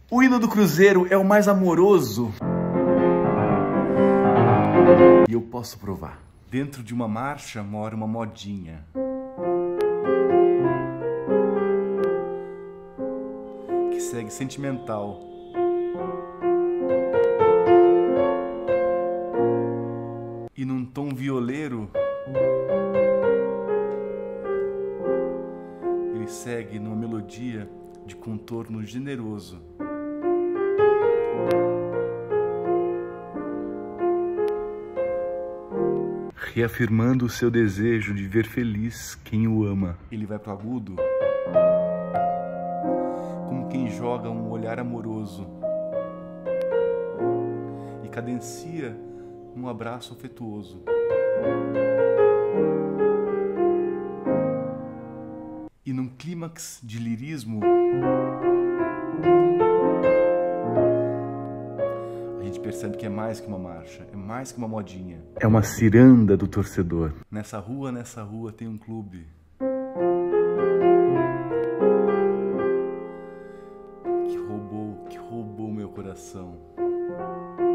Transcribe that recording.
O hino do Cruzeiro é o mais amoroso. E eu posso provar. Dentro de uma marcha mora uma modinha. Que segue sentimental. E num tom violeiro, ele segue numa melodia de contorno generoso. Reafirmando o seu desejo de ver feliz quem o ama. Ele vai pro agudo, como quem joga um olhar amoroso e cadencia um abraço afetuoso. E num clímax de lirismo, a gente percebe que é mais que uma marcha, é mais que uma modinha. É uma ciranda do torcedor. Nessa rua tem um clube. Que roubou meu coração.